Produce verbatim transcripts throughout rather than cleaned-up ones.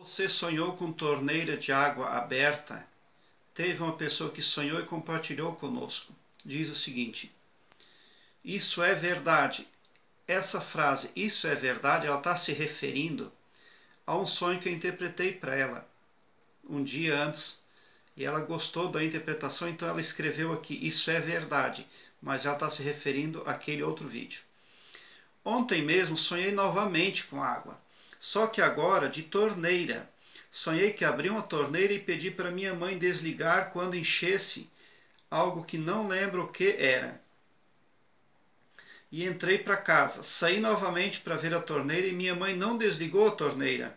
Você sonhou com torneira de água aberta? Teve uma pessoa que sonhou e compartilhou conosco. Diz o seguinte: isso é verdade. Essa frase, isso é verdade, ela está se referindo a um sonho que eu interpretei para ela um dia antes. E ela gostou da interpretação, então ela escreveu aqui, isso é verdade. Mas ela está se referindo àquele outro vídeo. Ontem mesmo sonhei novamente com água. Só que agora de torneira. Sonhei que abri uma torneira e pedi para minha mãe desligar quando enchesse algo que não lembro o que era. E entrei para casa. Saí novamente para ver a torneira e minha mãe não desligou a torneira.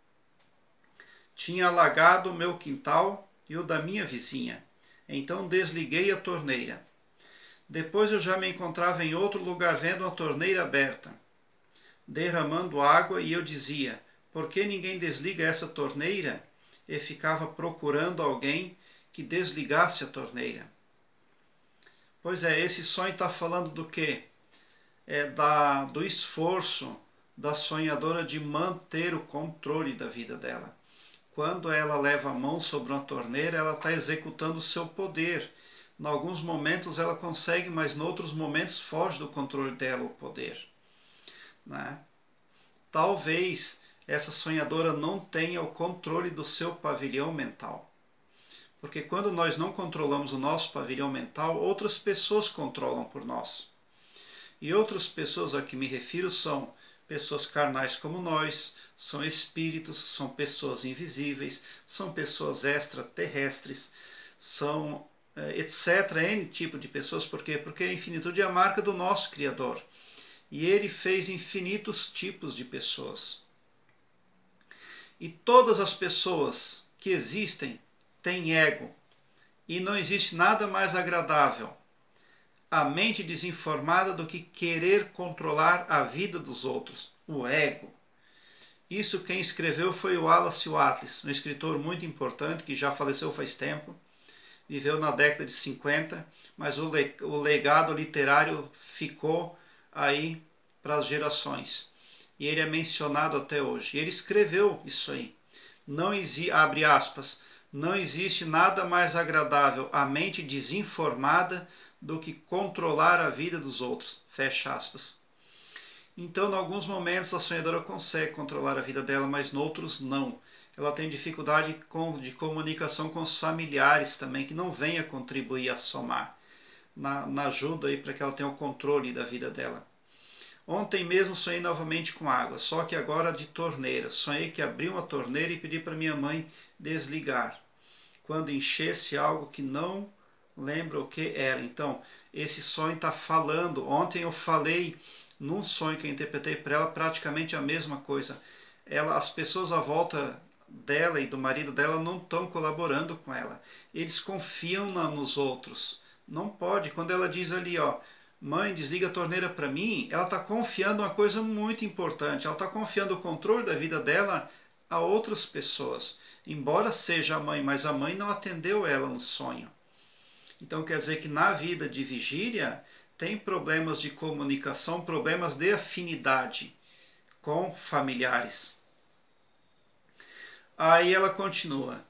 Tinha alagado o meu quintal e o da minha vizinha. Então desliguei a torneira. Depois eu já me encontrava em outro lugar vendo uma torneira aberta, derramando água, e eu dizia: por que ninguém desliga essa torneira? E ficava procurando alguém que desligasse a torneira. Pois é, esse sonho está falando do quê? É da, do esforço da sonhadora de manter o controle da vida dela. Quando ela leva a mão sobre uma torneira, ela está executando o seu poder. Em alguns momentos ela consegue, mas em outros momentos foge do controle dela o poder. Né? Talvez essa sonhadora não tenha o controle do seu pavilhão mental. Porque quando nós não controlamos o nosso pavilhão mental, outras pessoas controlam por nós. E outras pessoas a que me refiro são pessoas carnais como nós, são espíritos, são pessoas invisíveis, são pessoas extraterrestres, são etc, N tipo de pessoas. Por quê? Porque a infinitude é a marca do nosso Criador. E Ele fez infinitos tipos de pessoas. E todas as pessoas que existem têm ego. E não existe nada mais agradável à mente desinformada do que querer controlar a vida dos outros. O ego. Isso quem escreveu foi o Wallace Wattles, um escritor muito importante que já faleceu faz tempo. Viveu na década de cinquenta, mas o, le o legado literário ficou aí para as gerações. E ele é mencionado até hoje. E ele escreveu isso aí. Não exi abre aspas, não existe nada mais agradável à mente desinformada do que controlar a vida dos outros. Fecha aspas. Então, em alguns momentos, a sonhadora consegue controlar a vida dela, mas em outros não. Ela tem dificuldade de comunicação com os familiares também, que não vêm a contribuir, a somar na, na ajuda aí para que ela tenha o controle da vida dela. Ontem mesmo sonhei novamente com água, só que agora de torneira. Sonhei que abri uma torneira e pedi para minha mãe desligar quando enchesse algo que não lembro o que era. Então, esse sonho está falando. Ontem eu falei num sonho que eu interpretei para ela praticamente a mesma coisa. Ela, as pessoas à volta dela e do marido dela não estão colaborando com ela. Eles confiam na, nos outros. Não pode. Quando ela diz ali, ó, mãe, desliga a torneira para mim, ela está confiando uma coisa muito importante. Ela está confiando o controle da vida dela a outras pessoas. Embora seja a mãe, mas a mãe não atendeu ela no sonho. Então quer dizer que na vida de vigília tem problemas de comunicação, problemas de afinidade com familiares. Aí ela continua.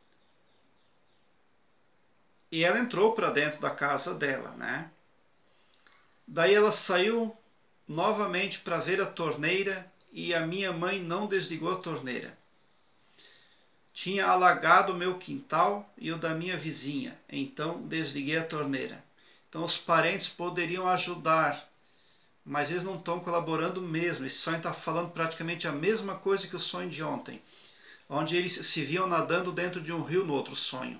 E ela entrou para dentro da casa dela, né? Daí ela saiu novamente para ver a torneira e a minha mãe não desligou a torneira. Tinha alagado o meu quintal e o da minha vizinha, então desliguei a torneira. Então os parentes poderiam ajudar, mas eles não estão colaborando mesmo. Esse sonho está falando praticamente a mesma coisa que o sonho de ontem, onde eles se viam nadando dentro de um rio no outro sonho.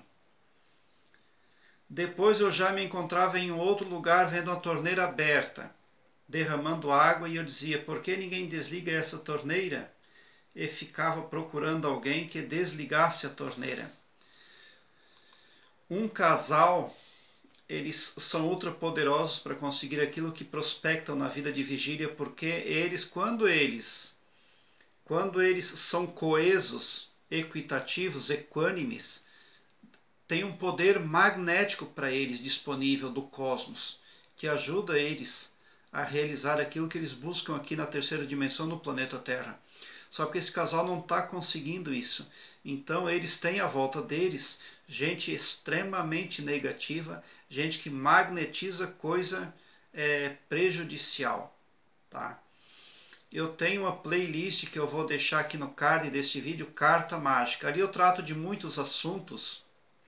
Depois eu já me encontrava em um outro lugar vendo uma torneira aberta, derramando água, e eu dizia: por que ninguém desliga essa torneira? E ficava procurando alguém que desligasse a torneira. Um casal, eles são ultra poderosos para conseguir aquilo que prospectam na vida de vigília, porque eles, quando eles, quando eles são coesos, equitativos, equânimes, tem um poder magnético para eles disponível do cosmos, que ajuda eles a realizar aquilo que eles buscam aqui na terceira dimensão no planeta Terra. Só que esse casal não está conseguindo isso. Então eles têm à volta deles gente extremamente negativa, gente que magnetiza coisa é, prejudicial, tá? Eu tenho uma playlist que eu vou deixar aqui no card deste vídeo, Carta Mágica. Ali eu trato de muitos assuntos,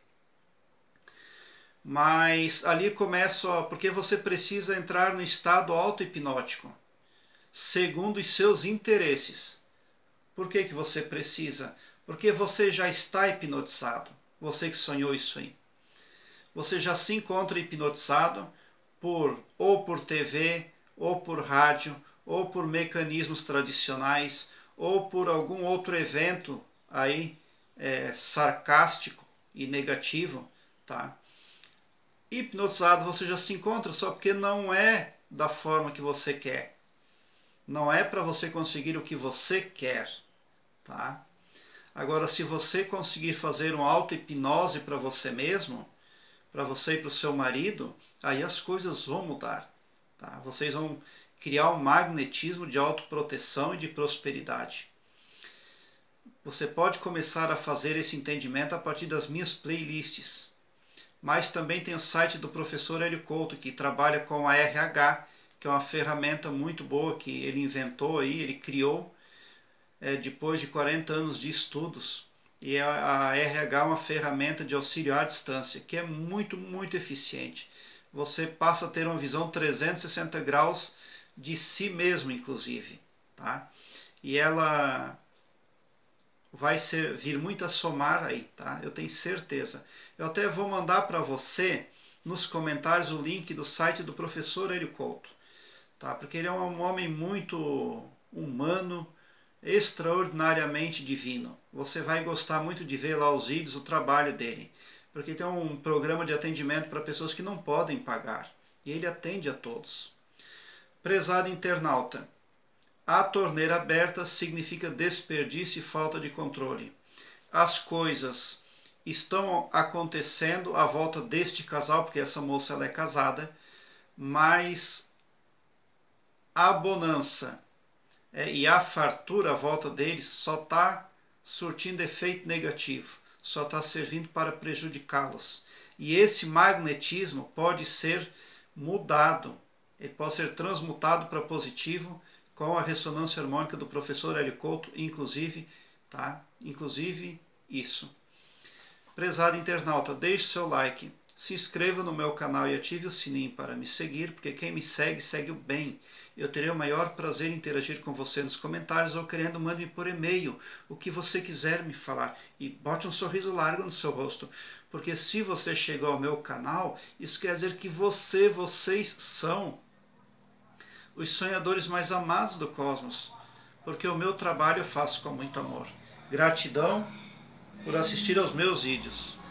mas ali começo, ó, porque você precisa entrar no estado auto-hipnótico, segundo os seus interesses. Por que que você precisa? Porque você já está hipnotizado, você que sonhou isso aí. Você já se encontra hipnotizado por, ou por T V, ou por rádio, ou por mecanismos tradicionais, ou por algum outro evento aí é, sarcástico e negativo, tá? Hipnotizado você já se encontra, só porque não é da forma que você quer. Não é para você conseguir o que você quer, tá? Agora, se você conseguir fazer uma auto-hipnose para você mesmo, para você e para o seu marido, aí as coisas vão mudar, tá? Vocês vão criar um magnetismo de autoproteção e de prosperidade. Você pode começar a fazer esse entendimento a partir das minhas playlists. Mas também tem o site do professor Hélio Couto, que trabalha com a R H, que é uma ferramenta muito boa que ele inventou aí, ele criou é, depois de quarenta anos de estudos. E a, a R H é uma ferramenta de auxílio à distância, que é muito, muito eficiente. Você passa a ter uma visão trezentos e sessenta graus de si mesmo, inclusive, tá? E ela vai ser, vir muito a somar aí, tá? Eu tenho certeza. Eu até vou mandar para você nos comentários o link do site do professor Hélio Couto, tá? Porque ele é um homem muito humano, extraordinariamente divino. Você vai gostar muito de ver lá os vídeos, o trabalho dele, porque tem um programa de atendimento para pessoas que não podem pagar, e ele atende a todos. Prezado internauta, a torneira aberta significa desperdício e falta de controle. As coisas estão acontecendo à volta deste casal, porque essa moça ela é casada, mas a bonança é, e a fartura à volta deles só está surtindo efeito negativo, só está servindo para prejudicá-los. E esse magnetismo pode ser mudado, ele pode ser transmutado para positivo com a ressonância harmônica do professor Hélio Couto, inclusive, tá? Inclusive isso. Prezado internauta, deixe seu like, se inscreva no meu canal e ative o sininho para me seguir, porque quem me segue, segue o bem. Eu terei o maior prazer em interagir com você nos comentários ou querendo, mande-me por e-mail o que você quiser me falar. E bote um sorriso largo no seu rosto, porque se você chegou ao meu canal, isso quer dizer que você, vocês são os sonhadores mais amados do cosmos, porque o meu trabalho eu faço com muito amor. Gratidão por assistir aos meus vídeos.